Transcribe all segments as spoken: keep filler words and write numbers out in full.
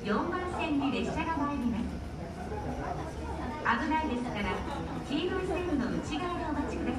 よんばん線に列車が参ります。危ないですから黄色い線の内側でお待ちください。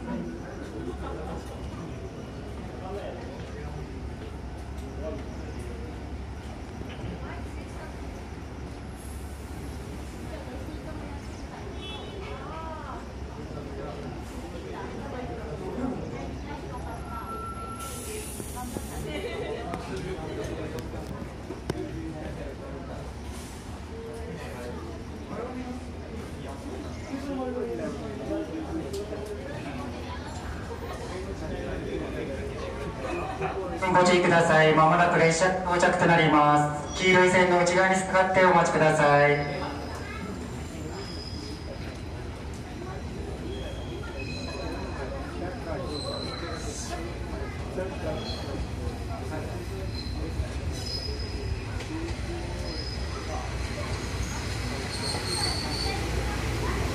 ご注意ください。まもなく列車到着となります。黄色い線の内側に使ってお待ちください。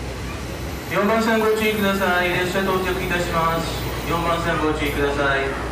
よんばん線ご注意ください。列車到着いたします。よんばん線ご注意ください。